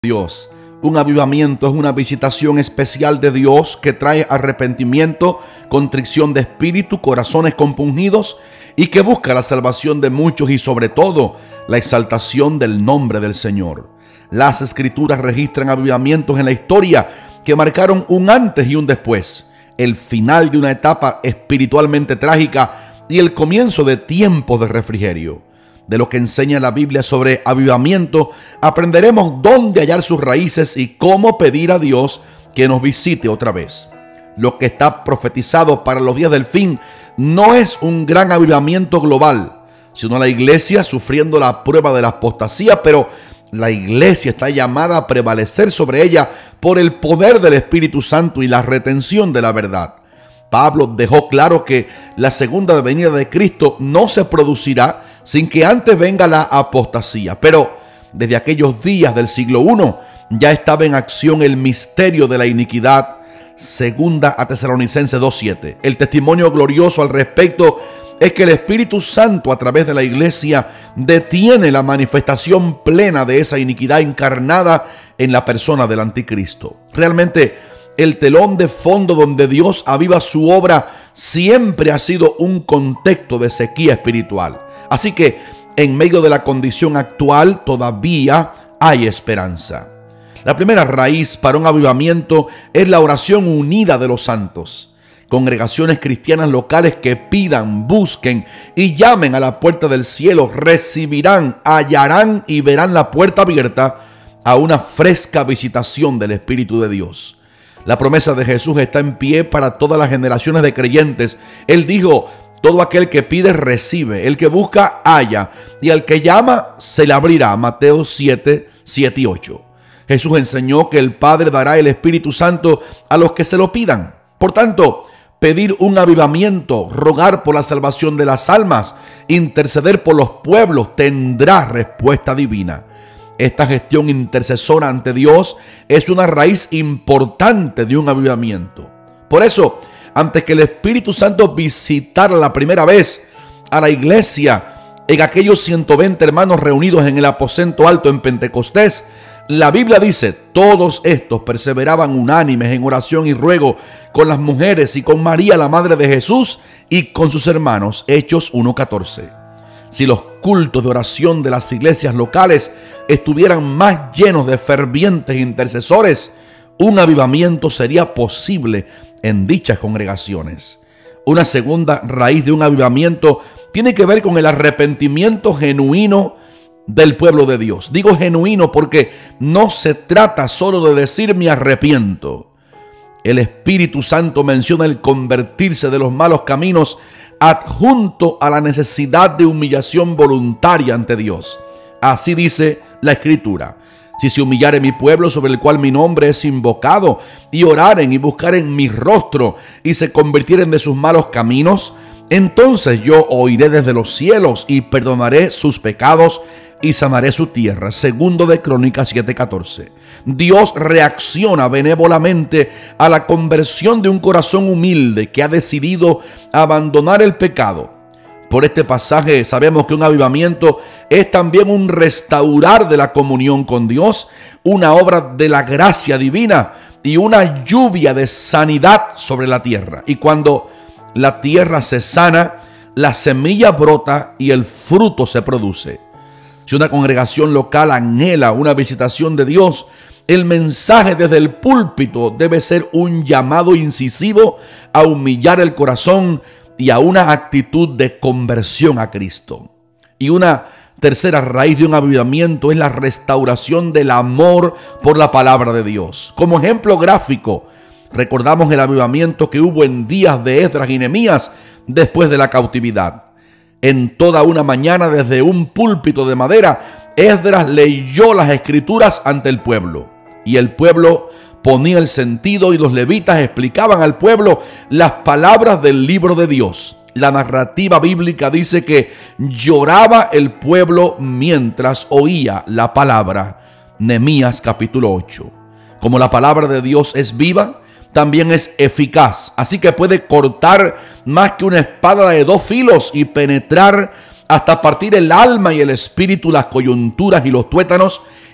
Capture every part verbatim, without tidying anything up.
Dios. Un avivamiento es una visitación especial de Dios que trae arrepentimiento, contrición de espíritu, corazones compungidos y que busca la salvación de muchos y sobre todo la exaltación del nombre del Señor. Las Escrituras registran avivamientos en la historia que marcaron un antes y un después, el final de una etapa espiritualmente trágica y el comienzo de tiempos de refrigerio. De lo que enseña la Biblia sobre avivamiento, aprenderemos dónde hallar sus raíces y cómo pedir a Dios que nos visite otra vez. Lo que está profetizado para los días del fin no es un gran avivamiento global, sino la iglesia sufriendo la prueba de la apostasía, pero la iglesia está llamada a prevalecer sobre ella por el poder del Espíritu Santo y la retención de la verdad. Pablo dejó claro que la segunda venida de Cristo no se producirá sin que antes venga la apostasía. Pero desde aquellos días del siglo primero ya estaba en acción el misterio de la iniquidad. Segunda a Tesalonicenses dos siete. El testimonio glorioso al respecto es que el Espíritu Santo a través de la iglesia detiene la manifestación plena de esa iniquidad encarnada en la persona del anticristo. Realmente el telón de fondo donde Dios aviva su obra siempre ha sido un contexto de sequía espiritual. Así que en medio de la condición actual todavía hay esperanza. La primera raíz para un avivamiento es la oración unida de los santos. Congregaciones cristianas locales que pidan, busquen y llamen a la puerta del cielo recibirán, hallarán y verán la puerta abierta a una fresca visitación del Espíritu de Dios. La promesa de Jesús está en pie para todas las generaciones de creyentes. Él dijo: todo aquel que pide recibe, el que busca halla, y al que llama se le abrirá. Mateo siete, siete y ocho. Jesús enseñó que el Padre dará el Espíritu Santo a los que se lo pidan. Por tanto, pedir un avivamiento, rogar por la salvación de las almas, interceder por los pueblos, tendrá respuesta divina. Esta gestión intercesora ante Dios es una raíz importante de un avivamiento. Por eso, antes que el Espíritu Santo visitara la primera vez a la iglesia en aquellos ciento veinte hermanos reunidos en el aposento alto en Pentecostés, la Biblia dice: todos estos perseveraban unánimes en oración y ruego con las mujeres y con María, la madre de Jesús, y con sus hermanos. Hechos uno catorce. Si los cultos de oración de las iglesias locales estuvieran más llenos de fervientes intercesores, un avivamiento sería posible en dichas congregaciones. Una segunda raíz de un avivamiento tiene que ver con el arrepentimiento genuino del pueblo de Dios. Digo genuino porque no se trata solo de decir me arrepiento. El Espíritu Santo menciona el convertirse de los malos caminos adjunto a la necesidad de humillación voluntaria ante Dios. Así dice la Escritura: si se humillare mi pueblo sobre el cual mi nombre es invocado, y oraren y buscaren mi rostro, y se convirtieren de sus malos caminos, entonces yo oiré desde los cielos y perdonaré sus pecados y sanaré su tierra. Segundo de Crónicas siete catorce. Dios reacciona benévolamente a la conversión de un corazón humilde que ha decidido abandonar el pecado. Por este pasaje sabemos que un avivamiento es también un restaurar de la comunión con Dios, una obra de la gracia divina y una lluvia de sanidad sobre la tierra. Y cuando la tierra se sana, la semilla brota y el fruto se produce. Si una congregación local anhela una visitación de Dios, el mensaje desde el púlpito debe ser un llamado incisivo a humillar el corazón y a una actitud de conversión a Cristo. Y una tercera raíz de un avivamiento es la restauración del amor por la palabra de Dios. Como ejemplo gráfico, recordamos el avivamiento que hubo en días de Esdras y Nehemías después de la cautividad. En toda una mañana, desde un púlpito de madera, Esdras leyó las Escrituras ante el pueblo, y el pueblo ponía el sentido y los levitas explicaban al pueblo las palabras del libro de Dios. La narrativa bíblica dice que lloraba el pueblo mientras oía la palabra. Nehemías capítulo ocho. Como la palabra de Dios es viva, también es eficaz, así que puede cortar más que una espada de dos filos y penetrar hasta partir el alma y el espíritu, las coyunturas y los tuétanos,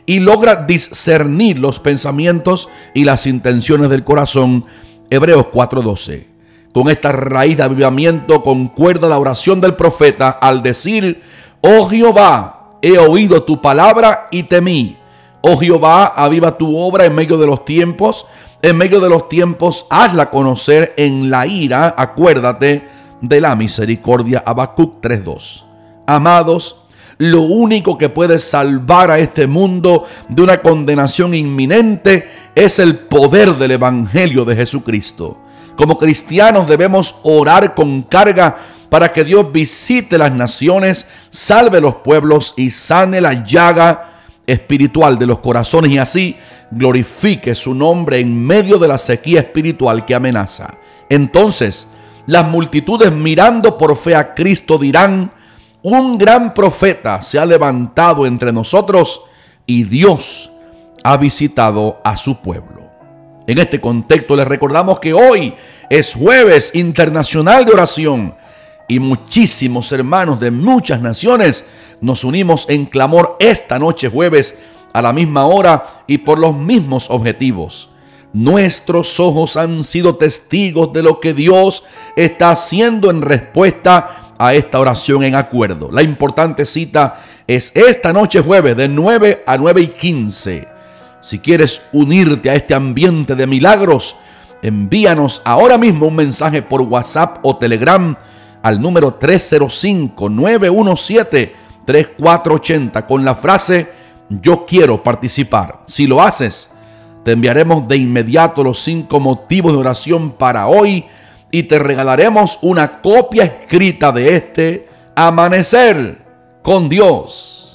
y logra discernir los pensamientos y las intenciones del corazón. Hebreos cuatro doce. Con esta raíz de avivamiento concuerda la oración del profeta al decir: oh Jehová, he oído tu palabra y temí. Oh Jehová, aviva tu obra en medio de los tiempos. En medio de los tiempos, hazla conocer. En la ira, acuérdate de la misericordia. Habacuc tres dos. Amados, lo único que puede salvar a este mundo de una condenación inminente es el poder del Evangelio de Jesucristo. Como cristianos debemos orar con carga para que Dios visite las naciones, salve los pueblos y sane la llaga espiritual de los corazones, y así glorifique su nombre en medio de la sequía espiritual que amenaza. Entonces, las multitudes, mirando por fe a Cristo, dirán: un gran profeta se ha levantado entre nosotros y Dios ha visitado a su pueblo. En este contexto les recordamos que hoy es Jueves Internacional de Oración y muchísimos hermanos de muchas naciones nos unimos en clamor esta noche jueves a la misma hora y por los mismos objetivos. Nuestros ojos han sido testigos de lo que Dios está haciendo en respuesta a esta oración en acuerdo. La importante cita es esta noche jueves de nueve a nueve y quince. Si quieres unirte a este ambiente de milagros, envíanos ahora mismo un mensaje por WhatsApp o Telegram al número tres cero cinco, nueve uno siete, tres cuatro ocho cero con la frase: yo quiero participar. Si lo haces, te enviaremos de inmediato los cinco motivos de oración para hoy y te regalaremos una copia escrita de este Amanecer con Dios.